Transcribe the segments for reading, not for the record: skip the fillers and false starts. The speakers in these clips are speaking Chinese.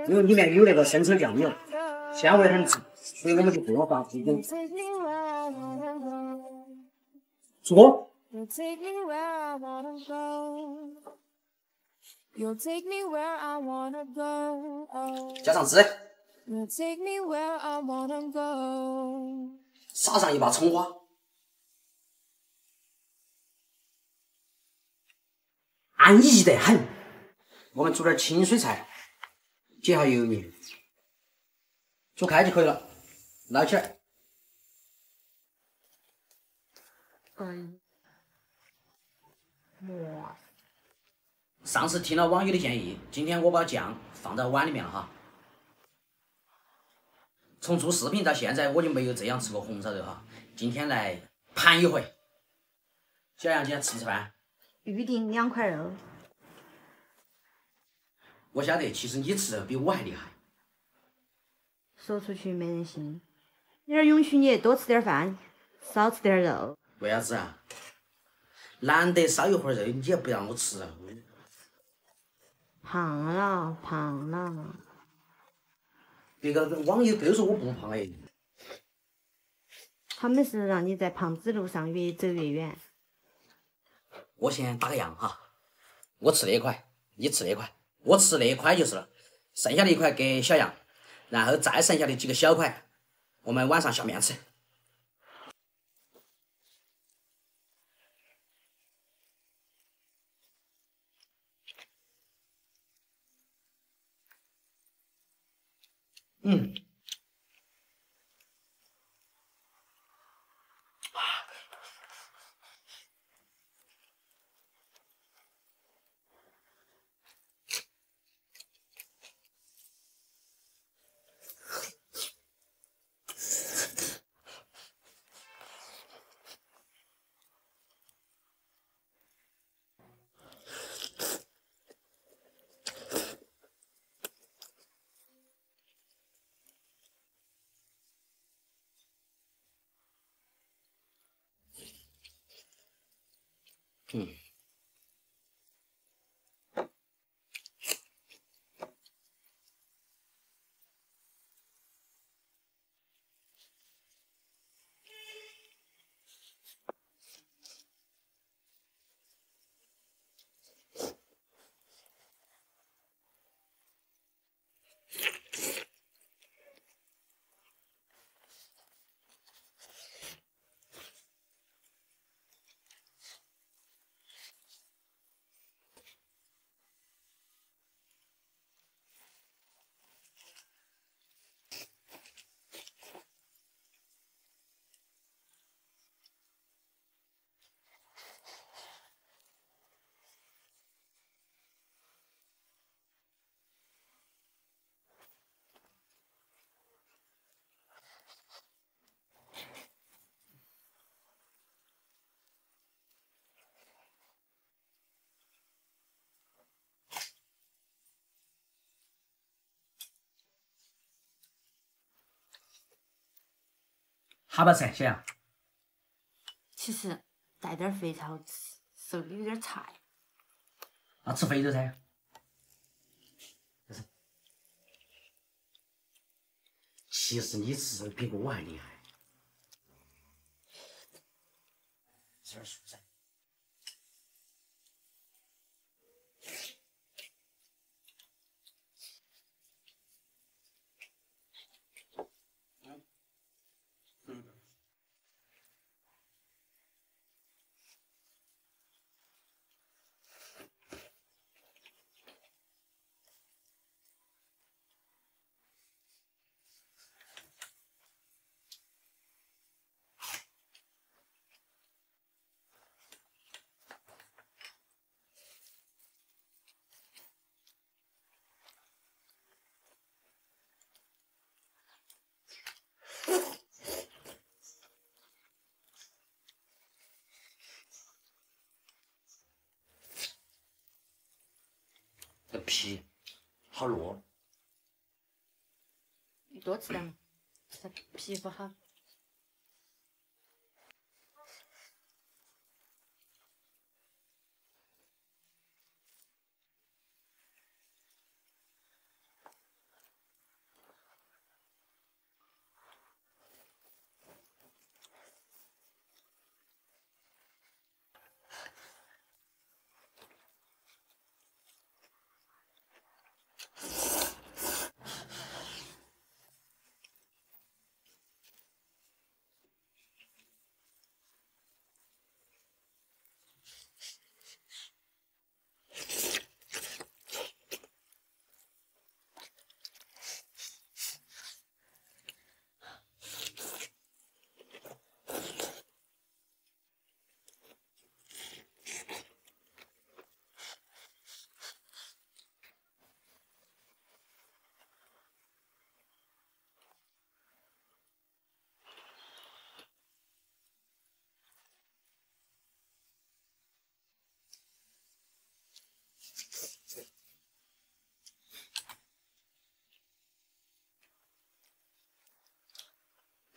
因为里面有那个生抽酱油，鲜味很足，所以我们就不用放鸡精。出锅。加上汁，撒上一把葱花，安逸得很。我们煮点清水菜，结下油腻，煮开就可以了，捞起来。 哇！ 上次听了网友的建议，今天我把酱放到碗里面了哈。从做视频到现在，我就没有这样吃过红烧肉哈。今天来盘一回。小杨今天吃饭？ 预定2块肉。 我晓得，其实你吃肉比我还厉害。 说出去没人信。你儿允许你多吃点饭，少吃点肉。 为啥子啊？难得烧一会儿肉，你也不让我吃。 胖了，胖了。 别个网友都说我不胖哎。 他们是让你在胖子路上越走越远。 我先打个样哈，我吃那块，你吃那块，我吃那块就是了，剩下的一块给小杨，然后再剩下的几个小块，我们晚上下面吃。嗯。嗯。好不好吃，小杨？ 其实带点肥才好吃，手里有点菜。 那吃肥肉噻。其实你吃比我还厉害。吃点蔬菜。这皮好糯。 你多吃点嘛，这皮肤好。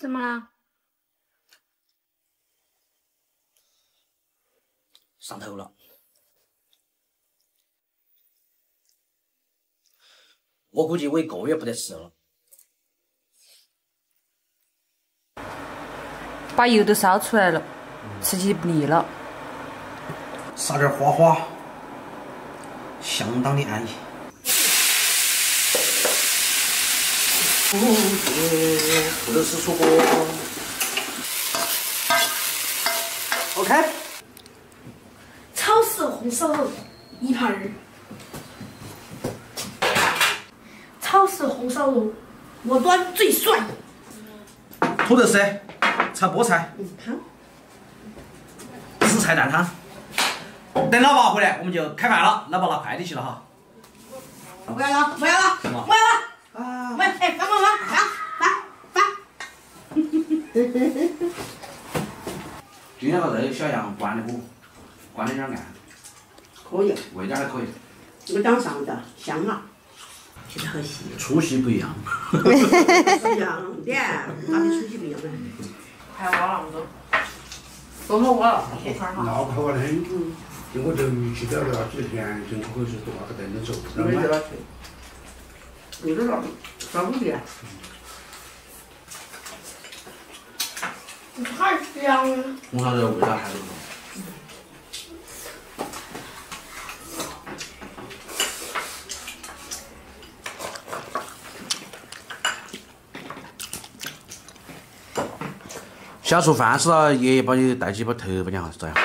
怎么了？ 上头了。我估计我一个月不得吃了。 把油都烧出来了，吃起不腻了。 撒点花花，相当的安逸。土豆丝出锅。OK。 超市红烧肉1盘儿。超市红烧肉，我端最帅。 土豆丝，炒菠菜，紫菜蛋汤。等老爸回来，我们就开饭了。老爸拿快递去了哈。 不要了，不要了，不要了！啊！喂，哎，帮！ 今天个肉小羊关的火，关的有点暗。 可以， 味道还可以。 这个长上的香啊，其实很细。 粗细不一样。 不一样点，哪里粗细不一样呢？ 还挖那么多，多好挖了，一圈哈。 那快挖得很。我这鱼去掉了几天，人口是多少个灯的走，然后买。 有点老5点。太香了。 红烧肉味道还不错。下厨饭是了，爷爷帮你带几把头发，你好咋样？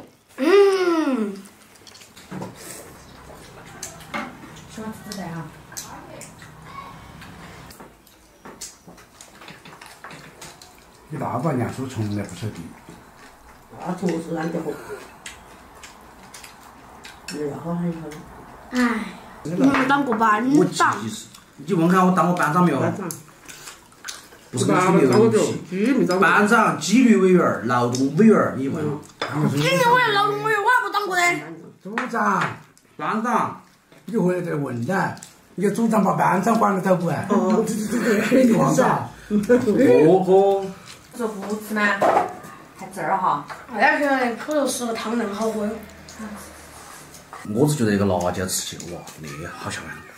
喜欢吃菜哈。 你大把年数从来不收地。 那同事安得好。要好很好。哎，当过班我长。 记是，你问看我当过班长没有？不是跟吹牛皮。班长、纪律委员、劳动委员，你问了。 纪律委员、劳动委员，我还不当过呢。 组长， 班长， 你回来再问呢。你个组长把班长管得到不？哦，对，你忘了？ 哦。 说不吃吗？还这儿哈。 那是口头吃个汤能好喝。 我是觉得一个辣椒吃起，哇，那好香啊！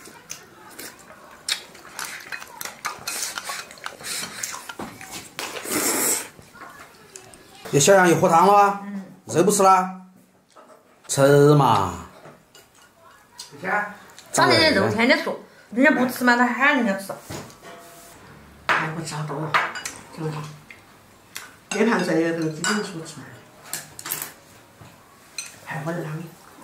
这小羊又喝汤了啊？肉不吃了？吃嘛！ 找点点肉天天说，人家不吃嘛，他喊人家吃。 哎，我吃好多了，挺好。这盘菜也都基本出吃，还喝点汤。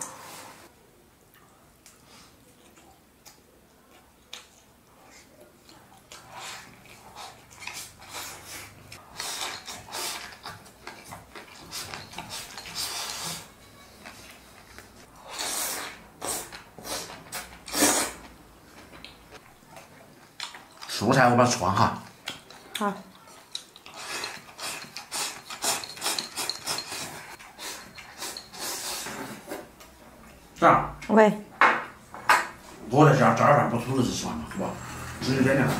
蔬菜我把它涮哈。 好。 这样。 喂。 我在家加点饭，把土豆丝吃完了，好不好？直接点点。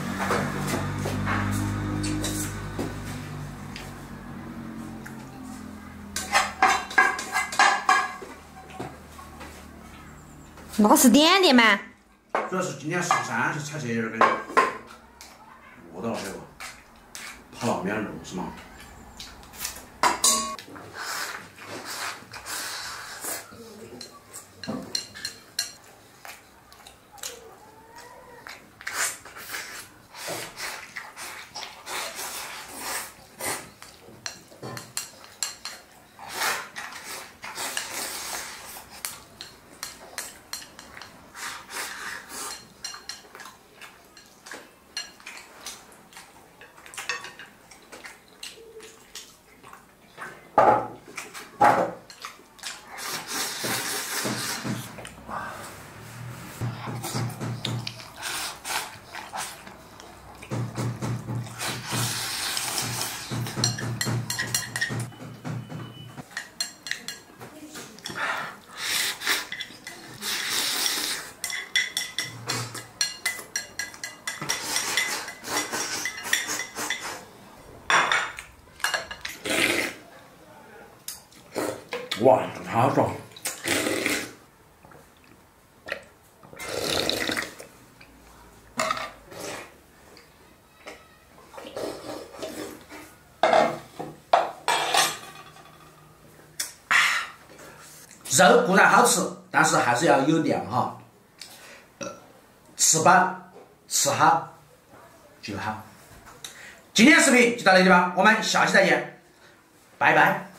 那是点点嘛。 主要是今天上山去采这点儿的，饿到了这个，跑那边肉是吗？ 哇，这个好爽！ 肉固然好吃，但是还是要有量哈。吃饱吃好就好。今天视频就到这里吧，我们下期再见，拜拜。